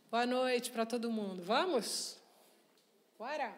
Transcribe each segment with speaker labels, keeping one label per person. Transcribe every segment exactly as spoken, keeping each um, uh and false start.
Speaker 1: Boa noite para todo mundo. Vamos? Bora!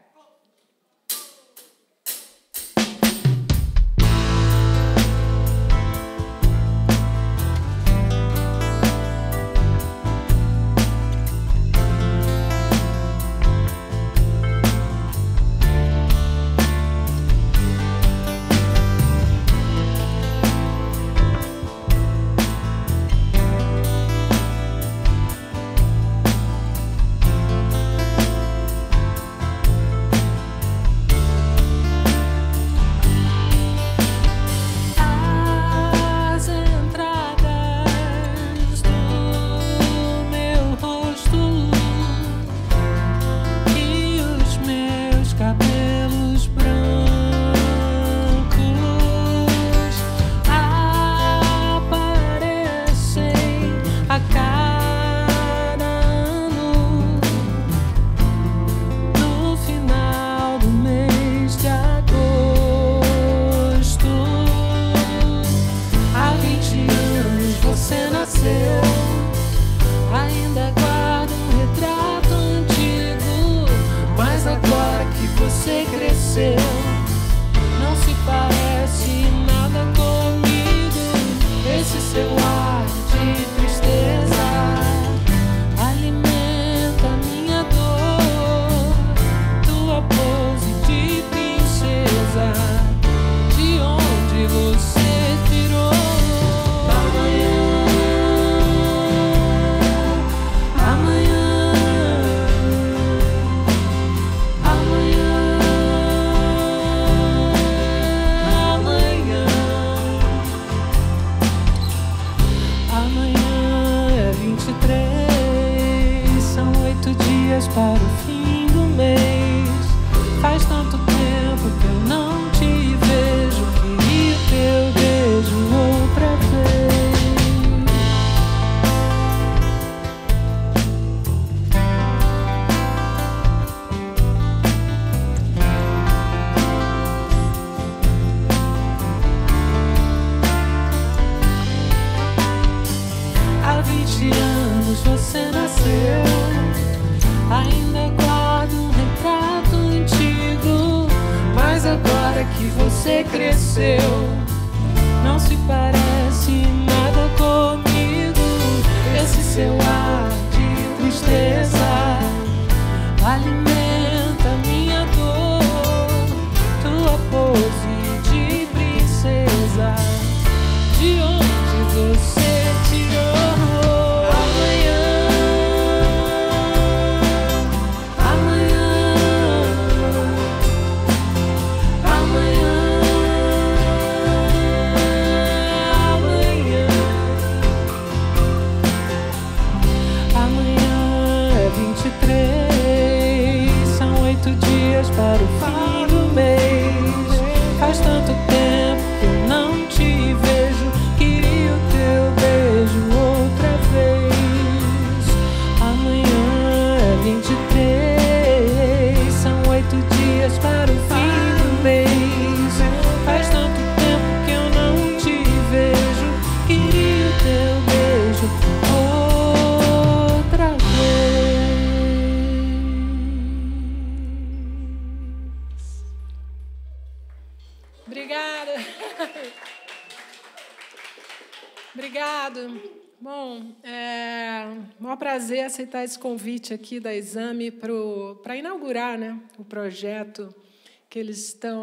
Speaker 2: Aceitar esse convite aqui da Exame para inaugurar, né, o projeto que eles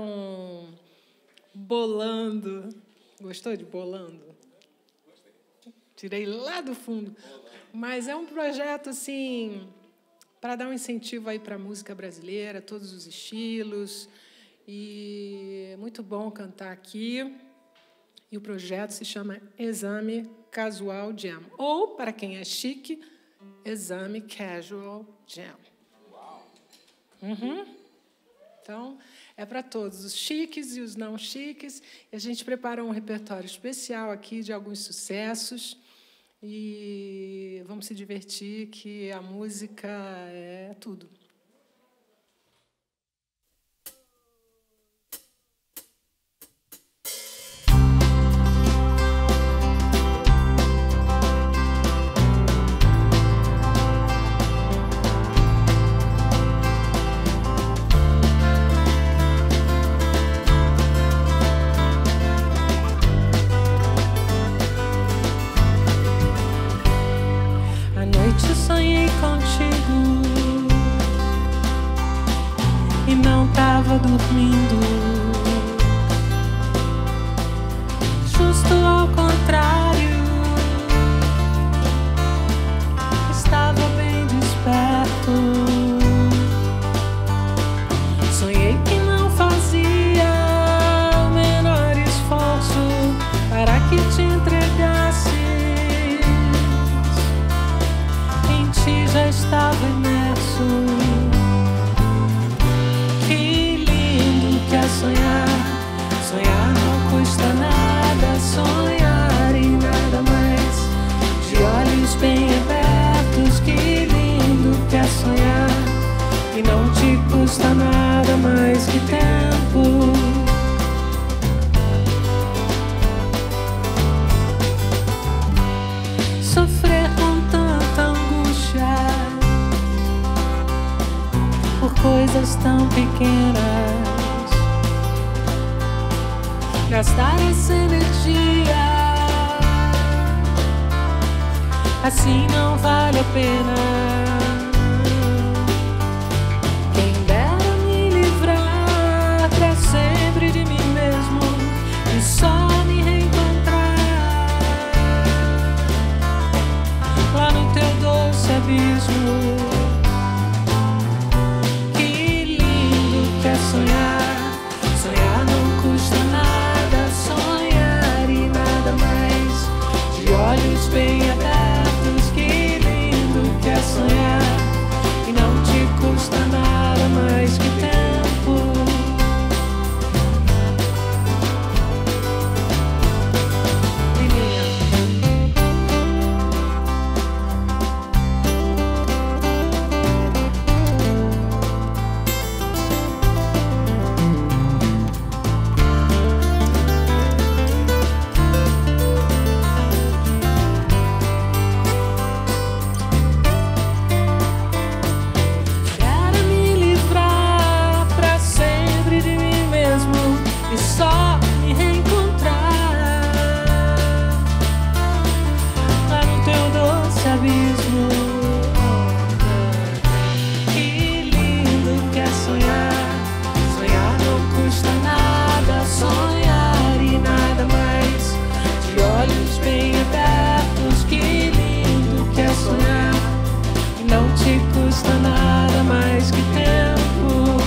Speaker 2: estão bolando. Gostou de bolando? Tirei lá do fundo. Mas é um projeto assim para dar um incentivo aí para a música brasileira, todos os estilos. E é muito bom cantar aqui. E o projeto se chama Exame Casual Jam. Ou, para quem é chique, Exame Casual Jam. Uhum. Então, é para todos, os chiques e os não chiques. E a gente preparou um repertório especial aqui de alguns sucessos. E vamos se divertir, que a música é tudo. contigo e não tava dormindo. Justo ao contrário, estava bem desperto. Sonhei que não fazia o menor esforço para que te entregasses. Em ti já estava imerso. Que lindo que é sonhar. Sonhar não custa nada. Sonhar e nada mais. De olhos bem abertos. Que lindo que é sonhar. E não te custa nada mais que tempo. Sofrer com tanta angústia por coisas tão pequenas. Gastar essa energia assim não vale a pena. Quem dera me livrar pra sempre de mim mesmo e só me reencontrar lá no teu doce abismo. Que lindo que é sonhar. Sonhar não custa nada. Sonhar e nada mais. De olhos bem abertos. Que lindo que é sonhar. E não te custa nada mais que tempo. Quero me livrar pra sempre de mim mesmo e só me reencontrar lá no teu doce abismo. Que lindo que é sonhar. Sonhar não custa nada. Sonhar e nada mais. De olhos bem abertos. Que lindo que é sonhar. E não te custa nada mais que tempo.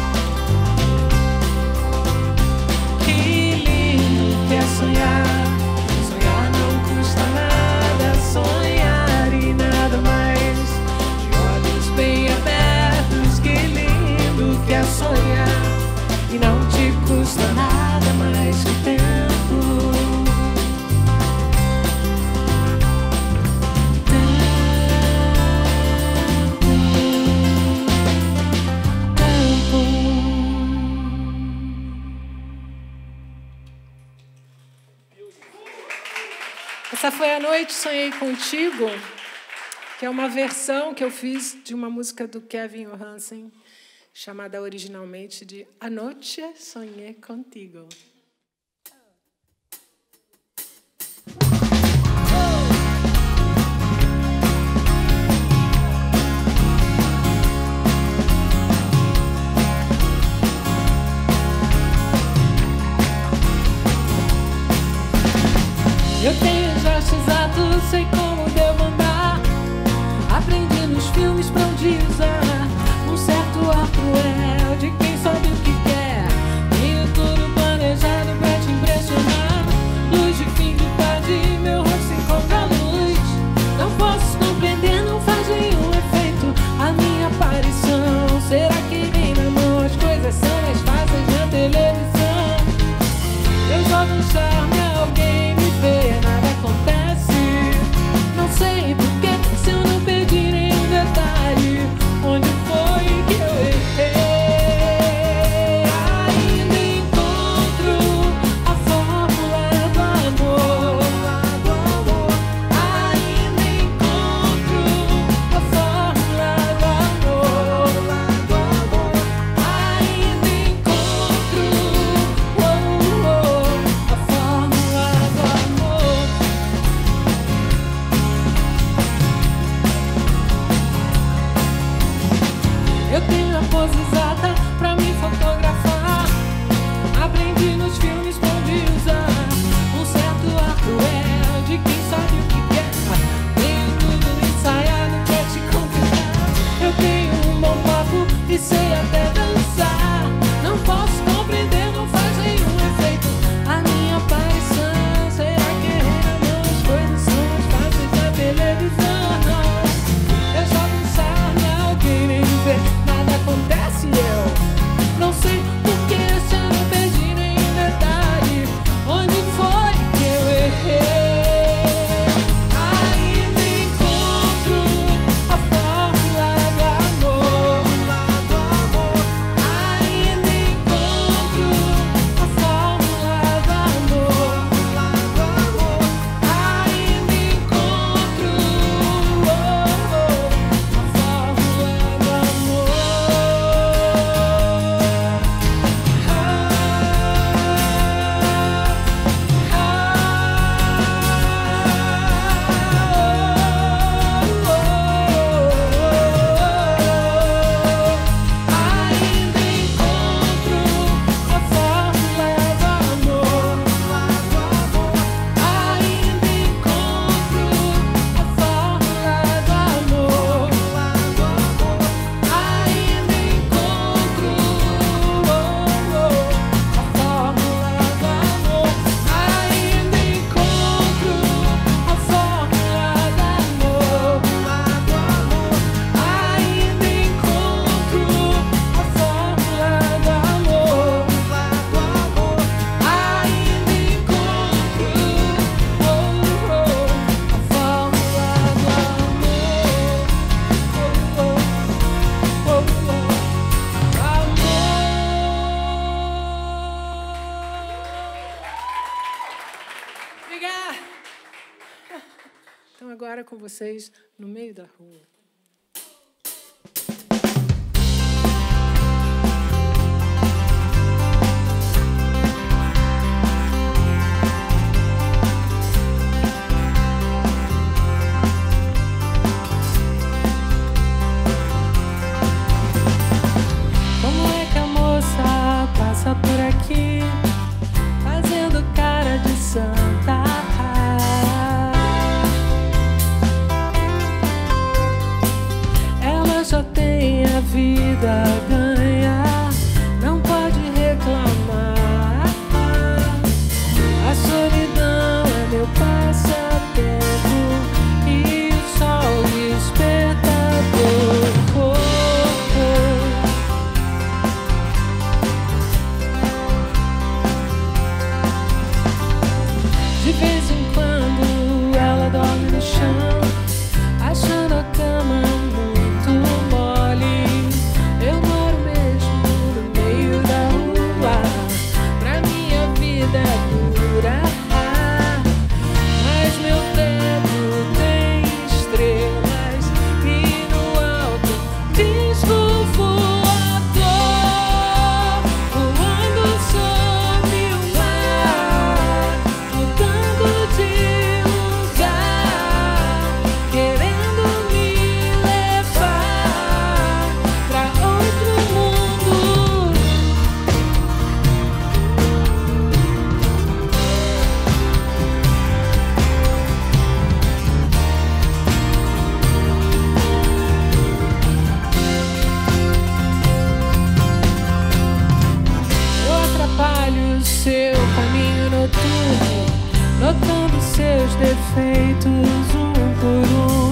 Speaker 2: Que lindo que é sonhar. Sonhar não custa nada. Sonhar e nada mais. De olhos bem abertos. Que lindo que é sonhar. E não te custa nada mais que tempo. Essa foi a noite Sonhei Contigo, que é uma versão que eu fiz de uma música do Kevin Johansen, chamada originalmente de Anoche Sonhei Contigo. Eu tenho gestos exatos, sei como devo andar. Aprendi nos filmes pra onde usar um certo ar cruel de quem sabe o que quer. Tenho tudo planejado pra te impressionar. Luz de fim de tarde. pra me fotografar. Aprendi nos filmes como usar um certo ar cruel de quem sabe o que quer. Tenho tudo ensaiado pra te conquistar. Eu tenho um bom papo e sei até dançar. Não posso compreender, não faz nenhum efeito a minha aparição. Será que erramos? As coisas são mais fáceis da televisão. Eu jogo um sarro e alguém nem me vê. Nada acontece e eu não sei porque esse ano eu perdi nenhum detalhe. Onde foi que eu errei? Ainda encontro a fórmula do amor. Ainda encontro a fórmula do amor. Ainda encontro oh, oh, a fórmula do amor. Ainda encontro a fórmula do amor. Ainda encontro a fórmula do amor. Ainda encontro oh, oh, a fórmula do amor. Ainda encontro a fórmula do amor. Ainda encontro a fórmula do amor. Ainda encontro oh, oh, a fórmula do amor. Oh, oh, oh, oh, amor. Obrigada. Então agora com vocês no meio da rua. Como é que a moça passa por aqui, fazendo cara de santa? Ela já tem a vida ganha, não pode reclamar. A solidão é meu passatempo e o sol despertador. Oh, oh. De vez em quando ela dorme no chão, achando a cama muito mole. Eu moro mesmo no meio da rua, pra minha vida é dura. Mas meu teto tem estrelas e no alto disco voador, voando sobre o mar, mudando de lugar, querendo me levar pra outro mundo. Eu atrapalho o seu caminho noturno, notando seus defeitos um por um.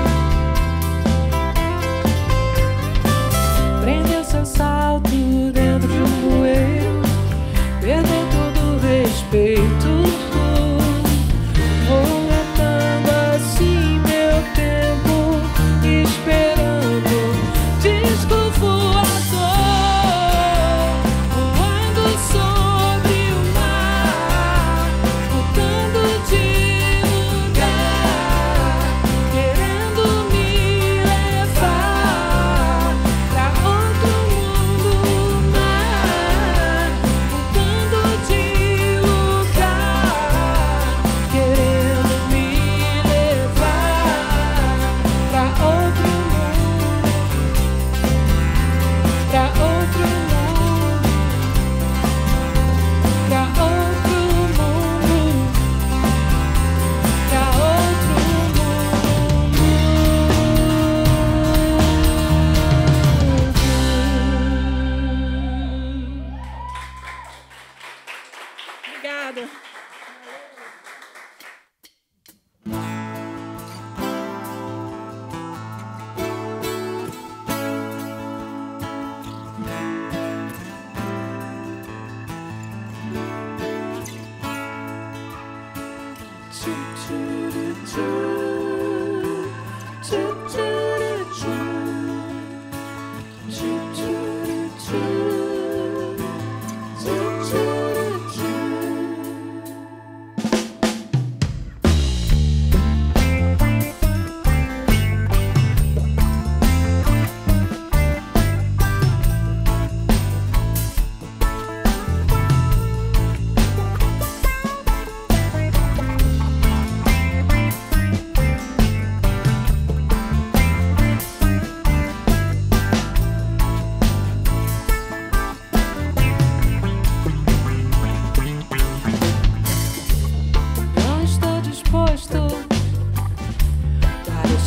Speaker 2: Prendeu seu salto dentro de um bueiro, perdeu todo o respeito. Vou matando assim meu tempo, esperando disco voador, voando sobre o mar, mudando de lugar.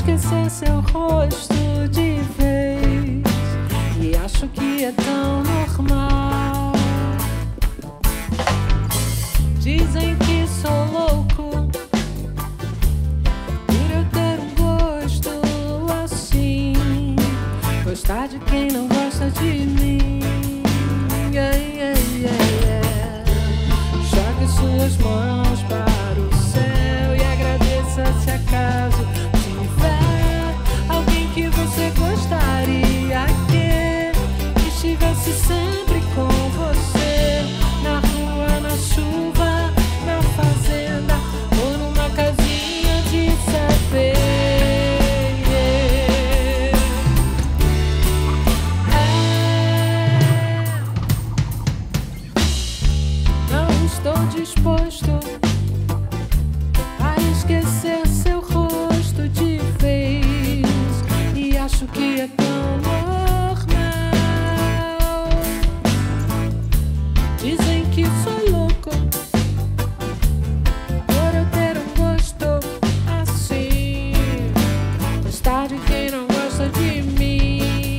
Speaker 2: esquecer seu rosto de vez. E acho que é tão normal. Dizem que sou louco por eu ter um gosto assim, gostar de quem não gosta de mim. Yeah, yeah, yeah, yeah. Jogue suas mãos para o céu e agradeça se acaso tiver alguém que você gostaria que estivesse sempre com você, na rua, na chuva, na fazenda ou numa casinha de saber. É, não estou disposto a esquecer seu rosto de vez. E acho que é tão normal. Dizem que sou louco por eu ter um gosto assim, gostar de quem não gosta de mim.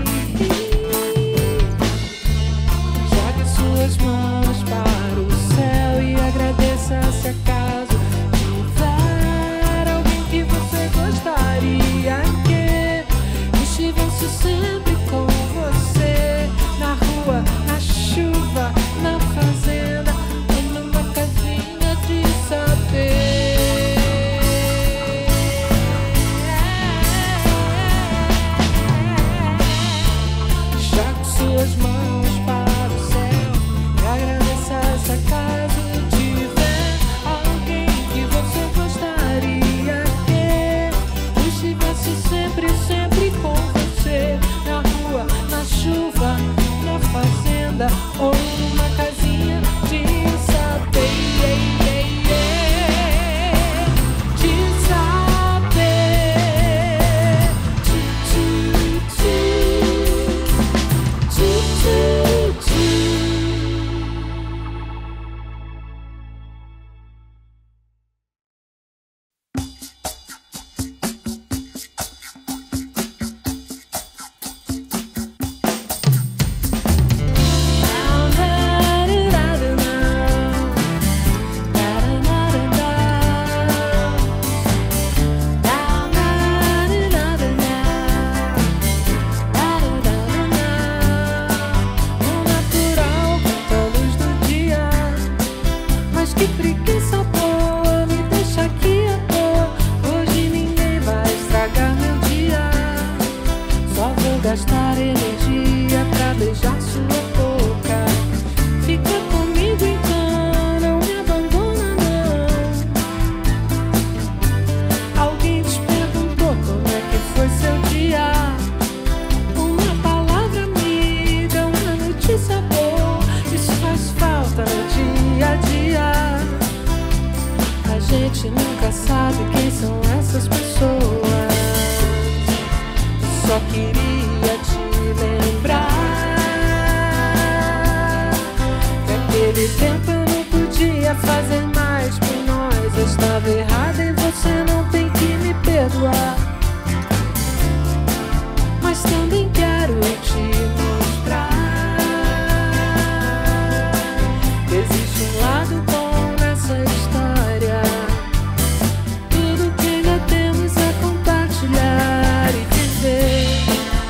Speaker 2: Jogue suas mãos para o céu e agradeça se acaso tiver alguém que você gostaria que estivesse sempre com você, na rua, na chuva, na fazenda ou numa casinha de saber. Jogue suas mãos para o céu e agradeça se acaso tiver alguém que você gostaria que estivesse sempre, sempre com você, na rua, na chuva, na fazenda ou numa casinha de saber. De saber. Tchu, tchu, tchu, tchu, tchu. No natural, com a luz do dia, mas que preguiça boa, me deixa aqui à toa. Hoje ninguém vai estragar meu dia, só vou gastar energia pra beijar sua boca. Fica comigo então, não me abandona não. Alguém te perguntou como é que foi seu dia? Uma palavra amiga, uma notícia boa, isso faz falta no dia a dia. A gente nunca sabe quem são essas pessoas. Só queria te lembrar que aquele tempo eu não podia fazer mais por nós. Eu estava errada e você não tem que me perdoar. Mas também quero te mostrar que existe um lado bom nessa história. Tudo que ainda temos é compartilhar e dizer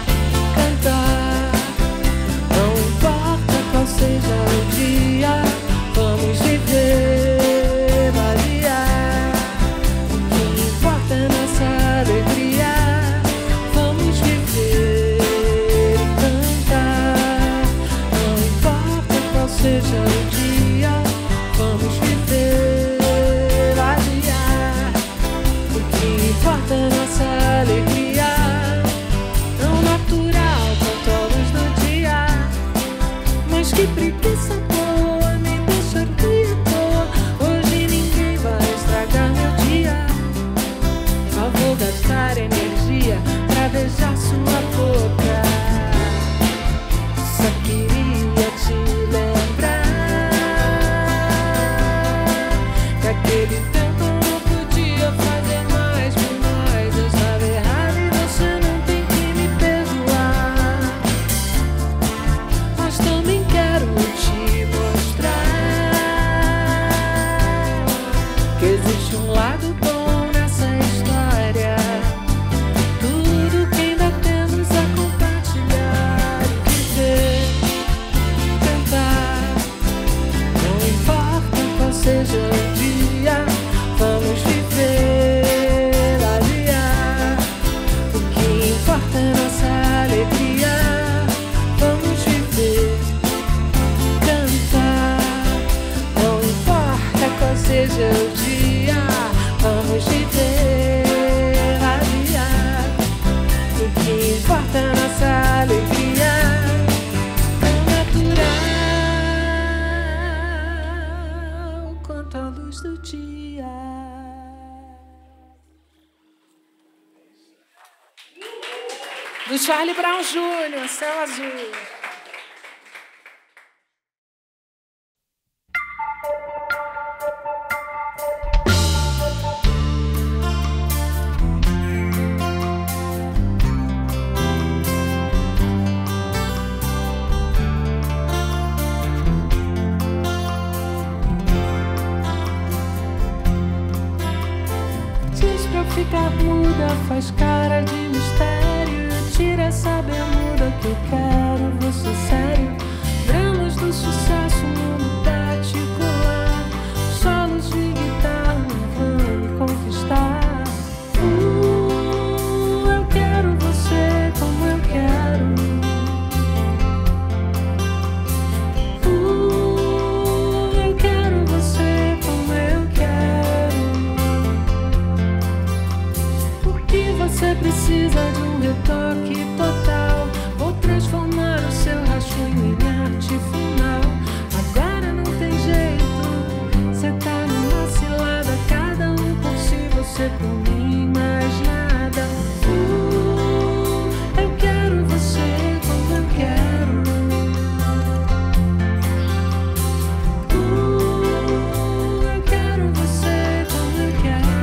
Speaker 2: Do Charlie Brown Júnior, Céu Azul.
Speaker 3: Ficar muda, faz cara de mistério. Tira essa bermuda que eu quero você sério. Dramas do sucesso, mundo particular. Solos de guitarra vão me conquistar. Uh, eu quero você como eu quero. Uh, eu quero você como eu quero. Você precisa de um retoque total. Vou transformar o seu rascunho em arte final. Agora não tem jeito, cê tá numa cilada. Cada um por si, você por mim, mais nada. Uh, eu quero você como eu quero. Uh, eu quero você como eu quero.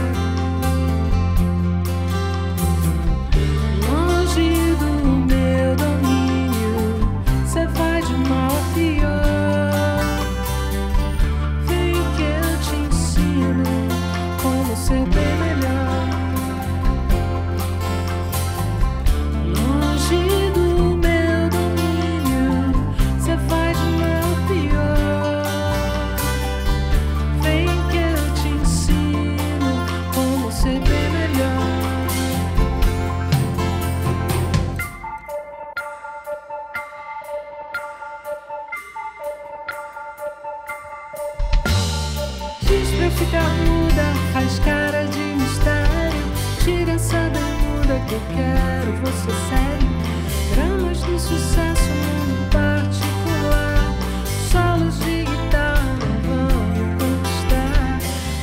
Speaker 3: Ficar muda, faz cara de mistério. Tira essa bermuda que eu quero você sério. Dramas do sucesso, mundo particular. Solos de guitarra vão me conquistar.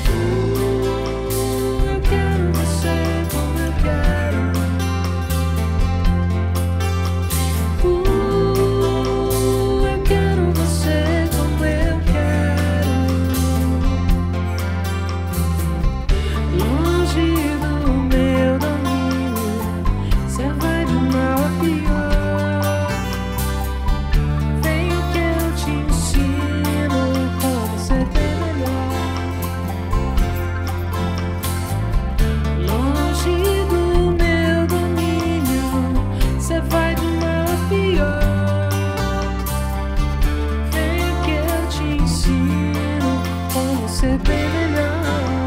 Speaker 3: Uh, eu quero você como eu quero. Uh, eu quero você como eu quero. Longe do meu domínio, cê vai de mal a pior. Vem que eu te ensino como ser bem melhor. Longe do meu domínio, cê vai de mal a pior. Vem que eu te ensino como ser bem melhor.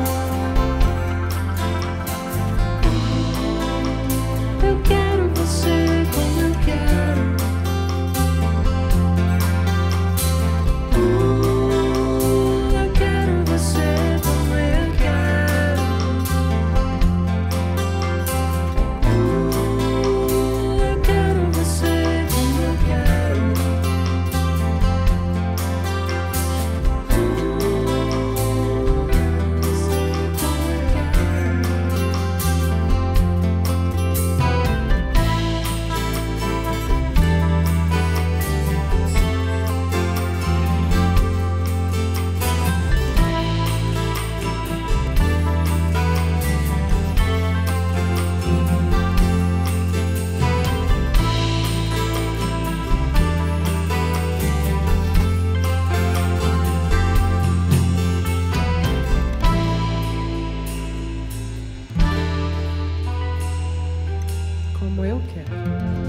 Speaker 3: Eu quero você como eu quero. Uh, eu quero você como eu quero. Uh, eu quero você como eu quero. Como eu quero.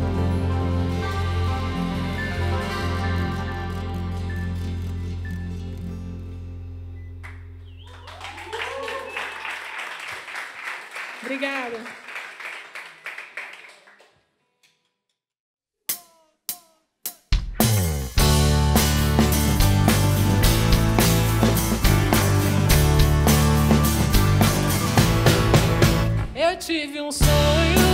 Speaker 2: Obrigada. Eu tive um sonho.